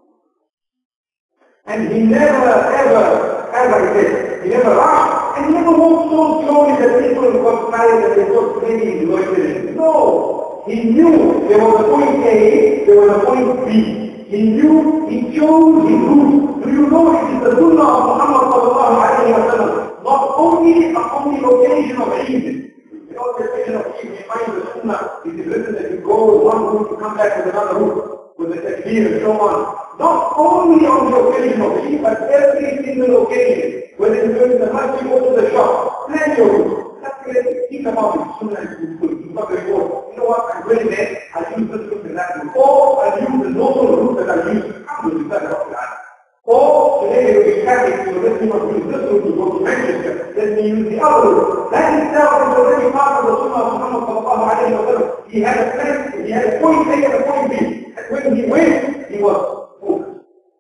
S2: And he never did. He never rushed and he never walked so slowly that people got tired and they thought maybe he's loitering. No. He knew there was a point A, there was a point B. He knew, he chose his route. Do you know it is the sunnah of Muhammad sallallahu alayhi wa sallam? Not only upon the occasion of Eid. The occasion of Eid, we find the sunnah, it is written that you go one route, you come back with another route, with the takbir and so on. Not only on the occasion of Eid, but every single occasion. When you go to the masjid, go to the shop, plan your route. Think about it, sunnah is good. You got the report. You know what, I'm going there, I'll use this route and that route. Or I'll use the normal route that I use. Or today it will be static, so let me not use this route to go to Manchester. Let me use the other route. That itself is already part of the sunnah of Muhammad sallallahu alayhi wa sallam. He had a plan, he had a point A and a point B. And when he went, he was focused.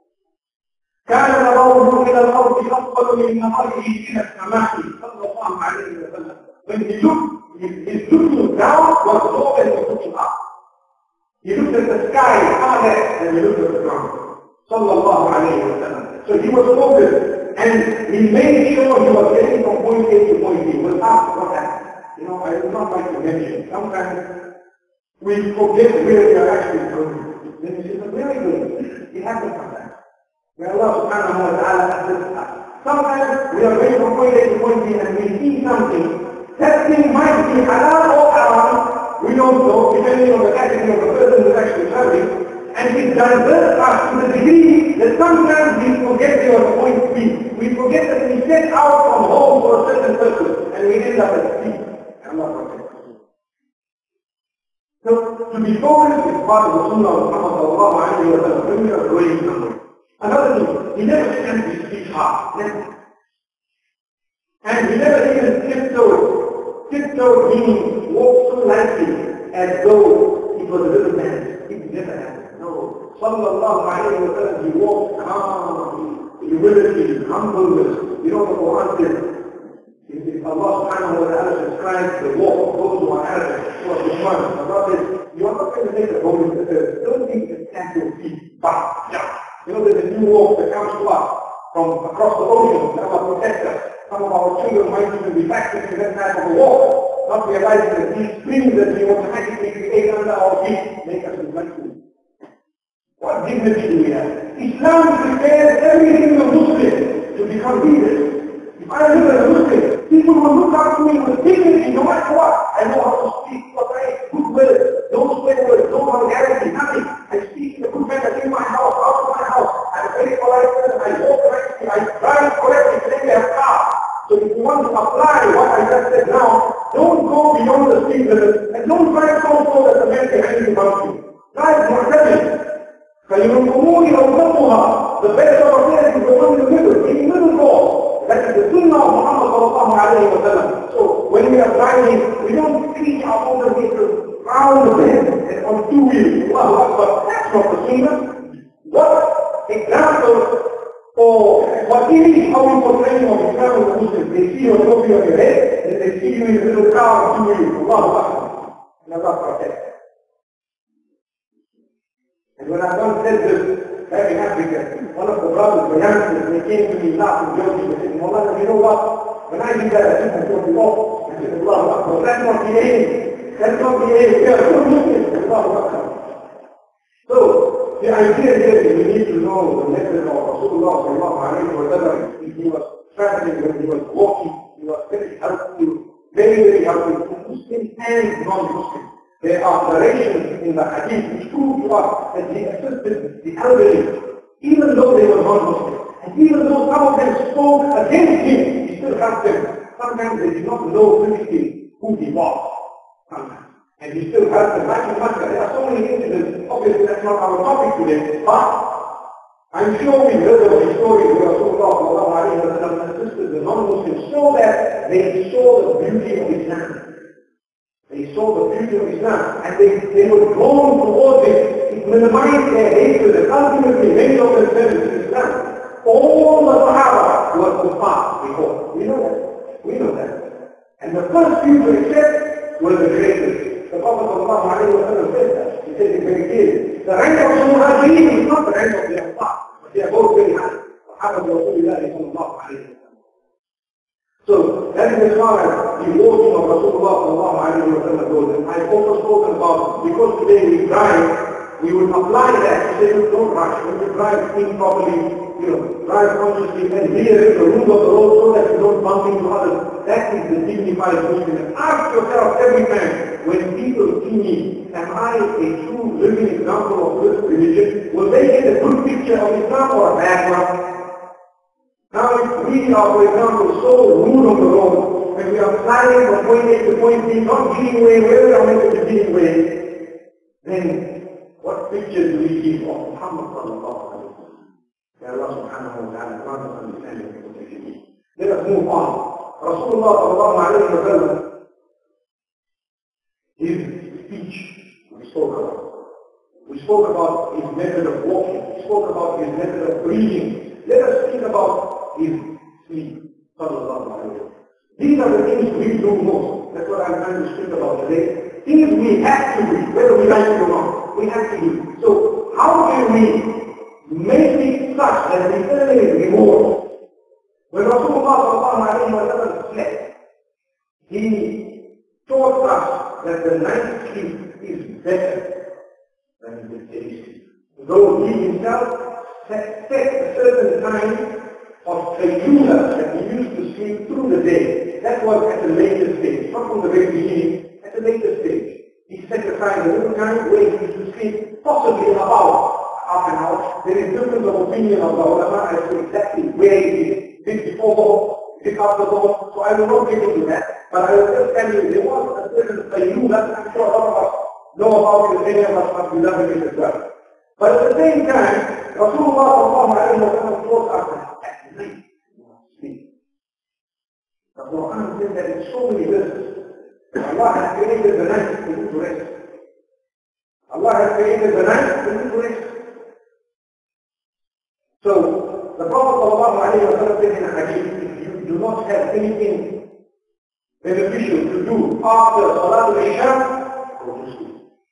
S2: كان نظره إلى الأرض أفضل من نظره إلى السماء صلى الله عليه وسلم. When he looked, his looking down was more than looking up. He looked at the sky higher than he looked at the ground. Sallallahu alayhi wa sallam. So he was focused and he made sure he was getting from point A to point B. He was asked what happened. You know, I would not like to mention. Sometimes we forget where we are actually going. Then we say, but where are we going? It happens sometimes. Where Allah subhanahu wa ta'ala assists us. Sometimes we are going from point A to point B and we see something. That thing might be halal or haram. We don't know, depending on the category of the person who is actually traveling. And it diverts us to the degree that sometimes we forget there was a point B. We forget that we set out from home for a certain purpose and we end up at sea. Allah protect us. So, to be focused is part of the sunnah of Muhammad sallallahu alayhi wa sallam when we are going somewhere. Another thing, he never sent his feet hard. Never. And he never even tiptoed. Tiptoed meaning walk so lightly as though it was a little man. It never happened. No. Sallallahu alayhi wa sallam, he walked calmly, humility, humbleness. You know what the Quran says? Allah subhanahu wa ta'ala describes the walk of those who are Arabs, who are Muslims. Allah says, you are not going to take the road in the earth. Don't think you can stand your feet back. You know, there's a new walk that comes to us from across the ocean that Allah protects us. Some of our children might even be practicing that type of a walk, not realizing that these springs that we automatically create under our feet make us inflexible. What dignity do we have? Islam prepares every single Muslim to become leaders. If I live as a Muslim, people will look up to me with dignity no matter what. I know how to speak, good words, no swear words, no vulgarity, nothing. I speak in the good manner in my house, out of my house. I'm a very polite person, I walk correctly, I drive correctly, today we have cars. So if you want to apply what I just said now, don't go beyond the speed limit and don't drive so slow that the man behind you bumps you. Drive more rapid. فَيُمْ الْأُمُورِ أَوْسَطُهَا. The best of affairs is the one in the middle goal. That is the sunnah of Muhammad sallallahu alayhi wa sallam. So when we are driving, we don't screech our motor vehicles round the bend and on two wheels. Allahu Akbar. That's not the sunnah. What example or what is how we portray of Islam with the Muslims? They see your trophy on your head and they see you in a little car on two wheels. Allahu Akbar. And Allah protect. And when I once said this back in Africa, one of the brothers, the youngsters, they came to me laughing, joking, they said, Maulana, you know what? When I did that, I think I told you off. I said, Allahu Akbar, that's not the aim. That's not the aim. We are so Muslims. Allahu Akbar. So, the idea here is we need to know the method of Rasulullah sallallahu alayhi wa sallam. He was traveling, when he was walking, he was very helpful, very helpful to Muslims and non-Muslims. There are narrations in the hadith which prove to us that he assisted the elderly, even though they were not Muslims. And even though some of them spoke against him, he still helped them. Sometimes they did not know physically who he was. Sometimes. And he still helped them. There are so many incidents. Obviously, that's not our topic today. But I'm sure we heard of the stories where Rasulullah assisted the non-Muslims so that they saw the beauty of Islam. They saw the beauty of Islam and they were drawn towards it. It minimized their hatred and ultimately many of them turned to Islam. All the Sahaba were kuffar before. We know that. We know that. And the first few to accept were the greatest. The Prophet ﷺ said that. He said it very clearly. The rank of the Muhajirin is not the rank of the Ansar, but they are both very high. Sahaba Rasulullah ﷺ. So that is as far as the walking of Rasulullah ﷺ goes. And I've also spoken about, because today we drive, we would apply that to say, don't rush. When you drive, think properly, drive consciously and hear the rules of the road so that you don't bump into others. That is the dignified Muslim. And ask yourself every time, when people see me, am I a true living example of this religion? Will they get a good picture of Islam or a bad one? Now if we are, for example, so rude on the road, and we are flying from point A to point B, not giving way where we are meant to be giving way, then what picture do we give of Muhammad sallallahu alayhi wa sallam? May Allah subhanahu wa ta'ala grant us understanding of what we need. Let us move on. Rasulullah sallallahu alayhi wa sallam, his speech we spoke about. We spoke about his method of walking. We spoke about his method of breathing. Let us think about his sleep. Sallallahu alayhi wa sallam. These are the things we do most. That's what I'm trying to speak about today. Things we have to do, whether we like it or not. We have to do. So how can we make it such that we earn reward? When Rasulullah sallallahu alayhi wa sallam slept, he taught us that the night sleep is better than the day sleep. Though he himself set a certain time of qayyula that he used to sleep through the day. That was at the later stage, not from the very beginning, at the later stage. He set aside a little time where he used to sleep possibly about half an hour. There is difference of opinion of the ulama as to exactly where he is. Is it before Dhuhr? Is it after Dhuhr? So I will not get into that, but I will just tell you there was a certain qayyula. I'm sure a lot of us know about it, many of us must be loving it as well. But at the same time, Rasulullah sallallahu alayhi wa sallam taught us that at night you must sleep. The Quran says that in so many verses, Allah has created the night for you to rest. Allah has created the night for you to rest. So, the Prophet sallallahu alayhi wa sallam said in a hadith, if you do not have anything beneficial to do after Salatul Isha, go to sleep.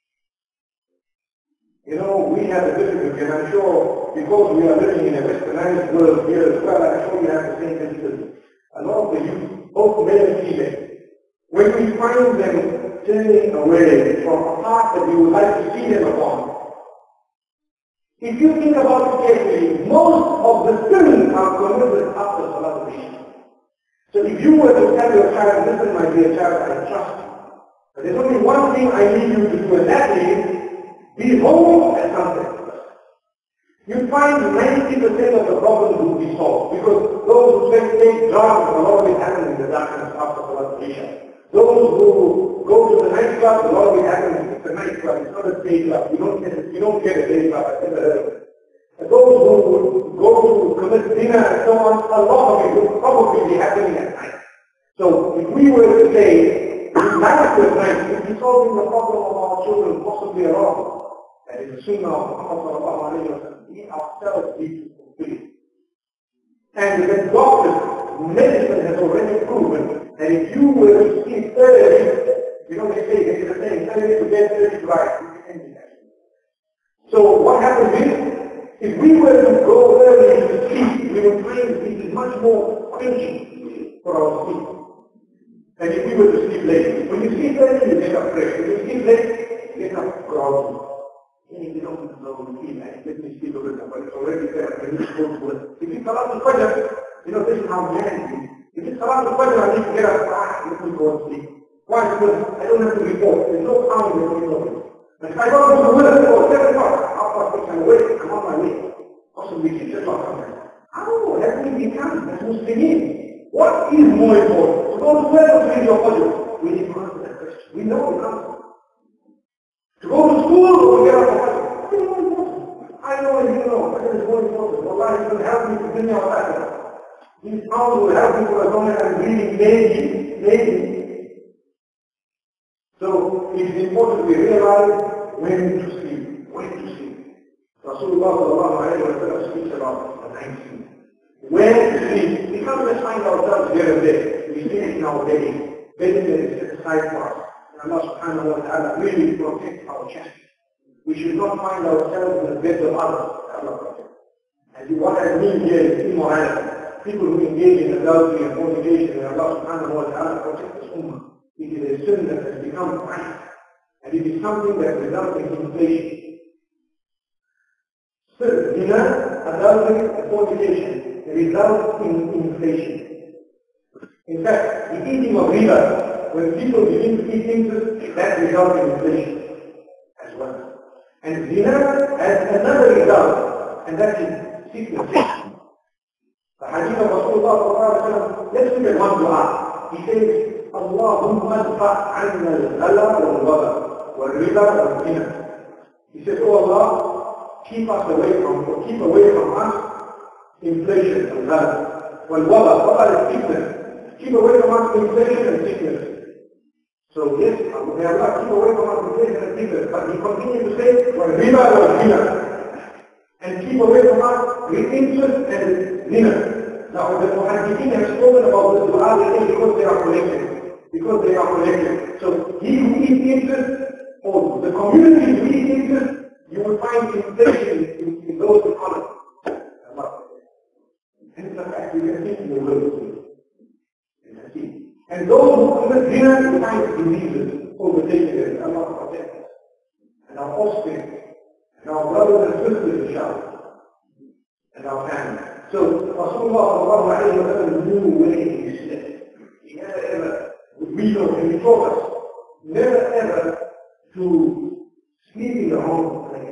S2: We have a difficulty, and I'm sure because we are living in a westernized world here as well, I'm sure we have the same difficulty. A lot of the youth, both male and female, when we find them turning away from a path that we would like to see them upon, if you think about it carefully, most of the sins are committed after Salatul Isha. So if you were to tell your child, listen my dear child, I trust you, but there's only one thing I need you to do, and that is, be home at sunset. You find 90% of the problems will be solved, because those who take drugs, a lot of it happens in the darkness after Salatul Isha. Those who go to the nightclub, a lot of it happens in the nightclub. It's not a day club. You don't get a day club. I've never heard of it. And those who go to commit dinner and so on, a lot of it will probably be happening at night. So if we were to say, unite with night, we'd be solving the problem of our children possibly a lot. That is the sunnah of Muhammad sallallahu alayhi wa sallam. We ourselves need to fulfill it. And the doctors, medicine has already proven that if you were to sleep early, they say, there is a saying, early to bed, early to rise. So what happens is, if we were to go early to sleep, we would find this is much more quenching for our sleep. And if we were to sleep late, when you sleep early, you get up fresh. When you sleep late, you get up groggy. You don't know the feel like, let me sleep a bit, but it's already there. When you go to work. If you Salatul Fajr, this is how man is. If it's Salatul Fajr, I need to get up, let me go and sleep. Why? Because I don't have to report. There's no sound in the morning. But if I go to work, 7 o'clock, half past 6, I'm awake, I'm on my way. Possibly, it's just not something. How I know and you know, but it is more important. Allah is going to help me to bring your life. These sounds will help me for as long as I'm breathing maybe. So it is important we realize when to sleep. Rasulullah sallallahu alayhi wa sallam speaks about the 19th. When to sleep. We can't just find ourselves here and there. We sleep in our bed. Bedding that is set aside for us. And Allah subhanahu wa ta'ala really protects our chest. We should not find ourselves in the beds of others. Allah protects. And what I mean here is immorality. People who engage in adultery and fornication, and Allah subhanahu wa ta'ala protects this ummah. It is a sin that has become practice. And it is something that results in inflation. So, zina, adultery, and fornication results in inflation. In fact, the eating of riba, when people begin to eat things, that results in inflation as well. And zina has another result, and that is sickness. The hadith of Rasulullah, let's look at one dua. He says, Allahumma adfa' anna al-ghala wal-waba wal-riba wal-zina. He says, oh Allah, keep away from us inflation and ghala. Wal-waba is sickness. Keep away from us inflation and sickness. So yes, may Allah keep away from us inflation and sickness. But he continues to say, wal-riba wal-zina. And keep away from us with interest and zina. Now the Muhaddithin have spoken about this dua because they are connected. So he who eats interest, or the community who eats interest, you will find inflation in those economies. And it's a fact, you can see in the world. And those who commit zina, you find diseases overtaking them. Allah protect us. And our offspring. And our brothers and sisters, inshallah, and our family. So, Rasulullah knew when he slept. He never ever, we know, and he taught us, never ever to sleep in the wrong place.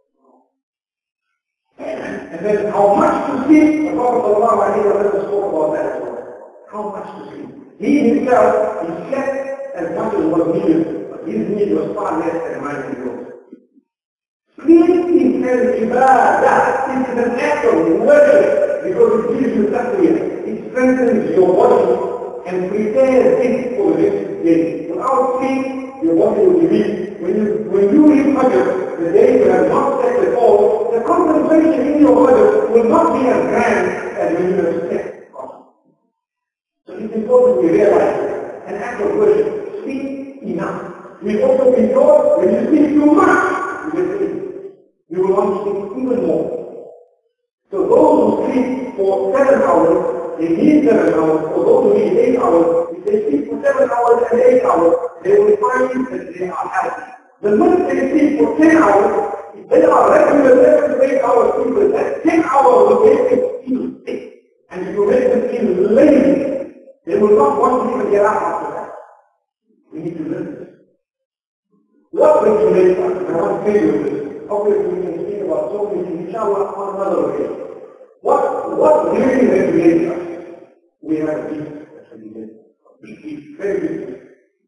S2: And then how much to sleep, the Prophet spoke about that as well. How much to sleep. He himself, he slept as much as was needed, but his need was far less than mine and yours. Sleep is an ibadah. It is an act of worship because it gives you taqwiyah. It strengthens your body and prepares it for the next day. Without sleep, your body will be weak. When you reach Fajr, the day you have not slept at all, the concentration in your Fajr will not be as grand as when you have slept. So it's important we realize an act of worship. Sleep enough. We also be taught when you sleep too much, you will sleep. You will want to sleep even more. So those who sleep for 7 hours, they need 7 hours. For those who need 8 hours, if they sleep for 7 hours and 8 hours, they will find that they are happy. The minute they sleep for 10 hours, if they are regular 7 to 8 hours people, that 10 hours will make them feel sick. And if you make them feel lazy, they will not want to even get up after that. We need to learn this. What regulates us? I want to tell you this. Obviously, we can speak about so many things, inshallah, on another occasion. What really regulates us? We have a deep very big.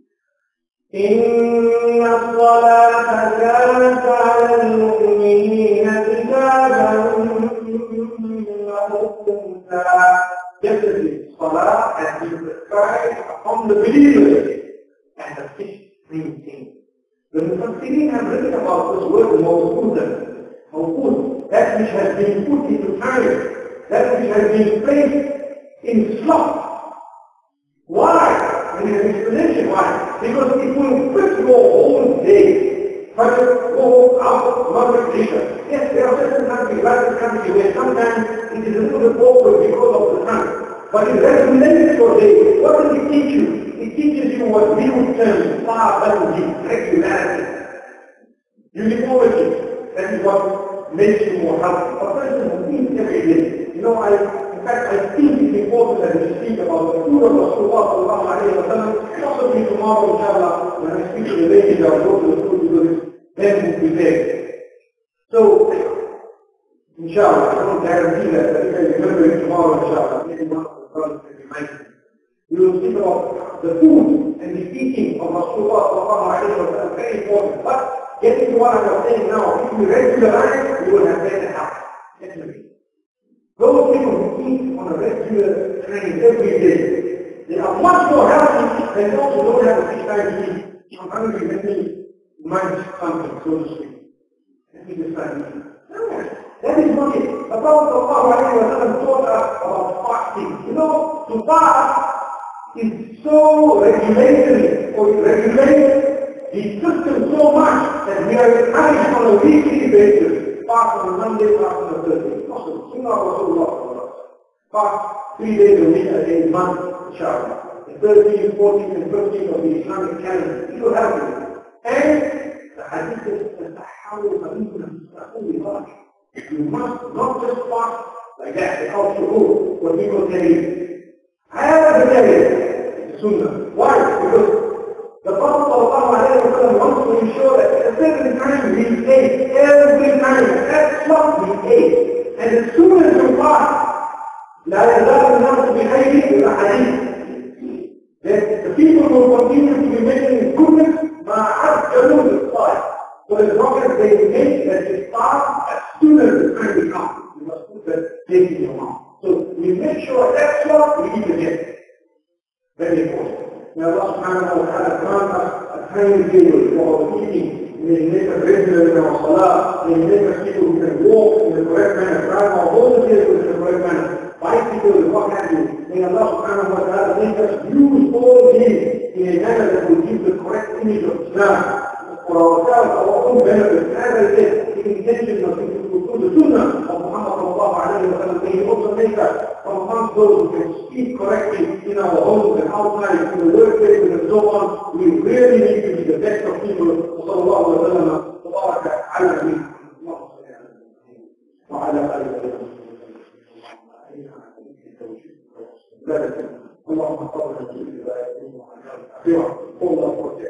S2: إن الصلاة كانت على المؤمنين كتابا موقوتا. Definitely, Salah has been prescribed upon the believers as a fixed thing. The Mufassirin have written about this word mawqud, that which has been put into time, that which has been placed in slot. Why? And there's an explanation why. Because it will fit your whole day. Fajr, go out, Maghrib, Isha. Yes, there are certain countries, like this country, where sometimes it is a little bit awkward because of the time. But it regulates your day. What does it teach you? It teaches you what we would term regularity. Uniformity. That is what makes you more healthy. A person who eats every day. You know, in fact, I think it's important that we speak about the food of Rasulullah sallallahu alayhi wa sallam. Possibly tomorrow, inshallah, when I speak to the ladies, I'll go to the food because then we'll be there. So, inshallah, I don't guarantee that, but if I remember it tomorrow, inshallah, maybe one of the brothers can remind me. We will speak about the food and the eating of Rasulullah sallallahu alayhi wa sallam, very important. But getting to what I was saying now, if you regularize, you will have better health. Definitely. Those people who eat on a regular train every day, they are much more healthy than those who don't have a fish time to eat. I'm hungry, let me munch something, so to speak. Let me decide. That is not it. The Prophet ﷺ taught us about fasting. You know, to fast is so regulatory, or it regulates the system so much that we are encouraged on a weekly basis. Fast on a Monday, fast on a Thursday. Also, fast 3 days a week, a month, inshallah. The 13th, 14th, and 15th of the Islamic calendar. It will help you. And the hadith is you must not just fast like that, without shuhur, what people tell you. I have to tell you, Sunnah. Why? Because the Prophet ﷺ wants to ensure that at a certain time we ate, every time, that's what we ate. And as soon as you fast, لا يزال الناس بخير إلى حديث. That the people will continue to be making goodness مع عجلوا للصائم. So as long as they make that they start, as soon as the time will come, you must put that date in your mouth. So we make sure that's what we eat again. Very important. May Allah subhanahu wa ta'ala grant us a timetable for our eating. May make us regular in our salah. May make us people who can walk in the correct manner, drive our motorcycles in the correct manner, bicycles and what have you. May Allah subhanahu wa ta'ala make us use all these in a manner that will give the correct image of Islam. For ourselves, our own benefit, as I said, the intention of the Sunnah of Muhammad sallallahu alayhi wa sallam, may He also make us from amongst those who can speak correctly in our homes and outside, in the workplaces and so on. We really need to be the best of people. Sallallahu alayhi wa sallam, tabaraka ala nabi. وعلى آله وصحبه اللهم صل على سيدنا محمد وعلى آله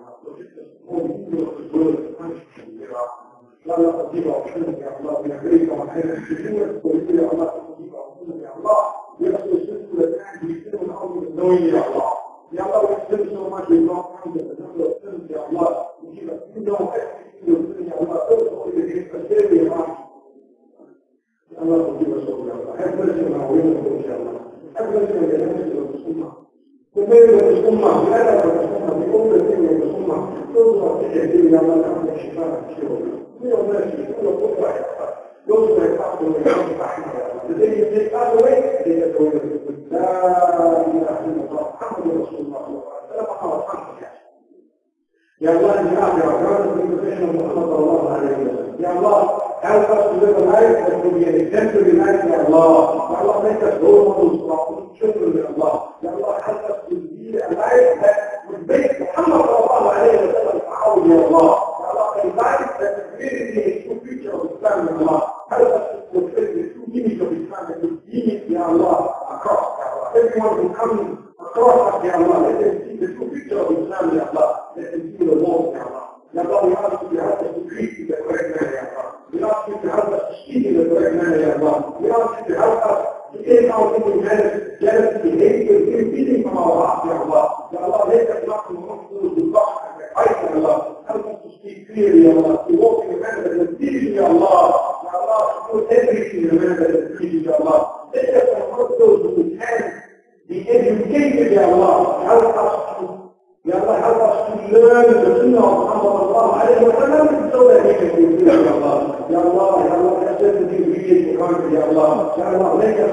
S2: لا تطيب عشانك يا الله بنبريك ومحينا الشجور ويقول يا الله تطيب عشانك يا الله يأخذ الشرك لتعد يسلم الأرض من النوين يا الله يا الله ويسلم سوى ما شيء الله حمد فنحن السلم يا الله وجيب كله أكثر يا الله أرضه إلى الفساد يا الله يا الله تطيب عشانك يا الله حفظ لسنا وينكم إن شاء الله حفظ لسنا لنفسه والسنة وبين السنة بأدب السنة بأمر الدين والسنة تظهر تحدي يا الله تعمل الشفاء الشيوخ من الناس يقول القطع يصبح الحق ويصبح احمد لذلك يقال لك لتكون لا اله الا الله محمد رسول الله صلى الله عليه وسلم قال محمد يا الله يا رب محمد صلى الله عليه وسلم يا الله help us to live a life that will be an exemplary life ya Allah ya Allah make us role models for our children ya Allah ya Allah help us to lead a life that would make Muhammad sallallahu alayhi wa sallam proud ya Allah a life that is really a true future of Islam, Ya Allah. Help us to fulfill the true image of Islam and to see it, Ya Allah, across, Ya Allah. Everyone who comes across us, Ya Allah, let them see the true future of Islam, Ya Allah. Let them see the walls, Ya Allah. Ya Allah, we ask you to help us to treat in the correct manner, Ya Allah. We ask you to help us to speak in the correct manner, Ya Allah. We ask you to help us to take out any jealousy, hatred, feeling from our hearts, Ya Allah. Ya Allah, let us not promote those who talk and fight, Ya Allah. Help us to speak clearly, Ya Allah, to walk in a manner that is pleasing, Ya Allah. Ya Allah, to do everything in a manner that is pleasing, Ya Allah. Let us promote those who can be educated, Ya Allah. Help us to, Ya Allah, help us to learn the Sunnah of Muhammad sallallahu alayhi wa sallam so that we can fulfill, Ya Allah. Ya Allah, let us be obedient to Muhammad, Ya Allah. Ya Allah, let us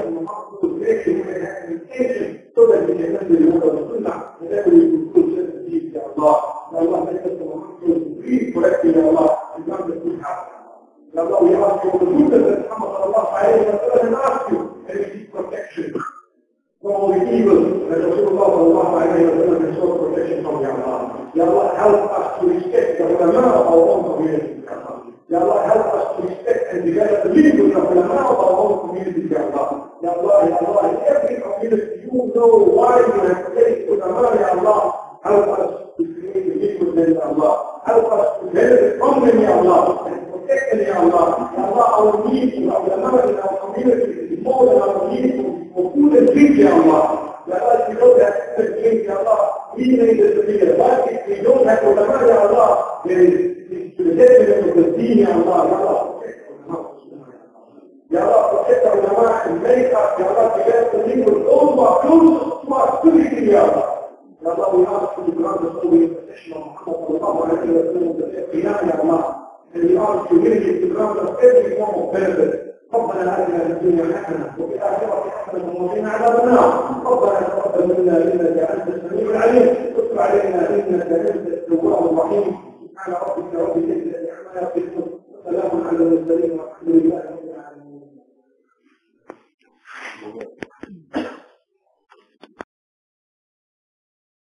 S2: so that we can learn the word of Sunnah and then we will fulfill the deeds, Ya Allah. Ya Allah, let us breathe correctly, Ya Allah, and not the good habit. Ya Allah, we ask you for the goodness that Muhammad sallallahu alayhi wa sallam and ask you and we seek protection from all the evil that Rasulullah sallallahu alayhi wa sallam has sought protection from, Ya Allah. Ya Allah, help us to respect the ulama of our own community, Ya Allah. Ya Allah, help us to respect and develop the leaders of the ulama of our own community, Ya Allah. Ya Allah, in every community you know why you have placed ulama, Ya Allah. Help us to create the lead with them, Ya Allah. Help us to benefit from them, Ya Allah. And protect them, Ya Allah. Ya Allah, our need for our ulama in our community is more than our need for food and drink, Ya Allah. Ya Allah, if we don't have food and drink, Ya Allah, we may disappear. But if we don't have ulama, Ya Allah, there is الجسد والدين يا الله يا الله يا الله تحت علماء الميقات يا الله تجاه التنين والأمة كل شيء يا الله يا الله ويا الله كل جرام تصوي تشمع محمد صلى الله عليه وسلم في القيام يا الله اللي يعرف يملك الجرام تصوي يوم وبرد ربنا آتنا في الدنيا حسنة وفي الآخرة حسنة وقنا عذاب النار ربنا تقبل منا إنك أنت السميع العليم وتب علينا إنك أنت التواب الرحيم سبحان ربك رب العزة عما يصفون وسلام على المرسلين والحمد لله